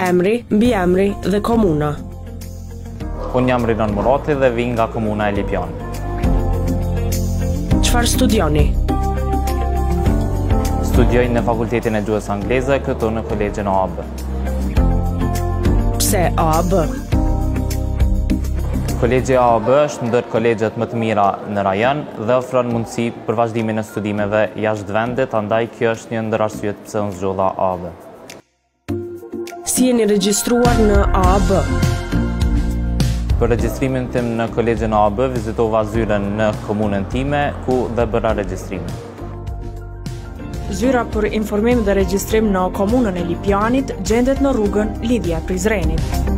Emri, mbiemri dhe komuna. Unë jam Rinon Murati dhe vi nga komuna e Lipjan. Çfarë studioni? Studioj në Fakultetin e Gjuhës Angleze, këtu në Kolegjin AAB. Pse AAB? Kolegji AAB është ndër kolegjet më të mira në rajon dhe ofron mundësi për vazhdimin e studimeve jashtë vendit, andaj kjo është një ndër arsyet pse unë zgjodha AAB. Si jeni regjistruar në AAB? Për regjistrimin tim në Kolegjin AAB vizitova zyren në komunën time, ku dhe bëra regjistrimin. Zyra për informim dhe regjistrim në komunën e Lipjanit gjendet në rrugën Lidhja Prizrenit.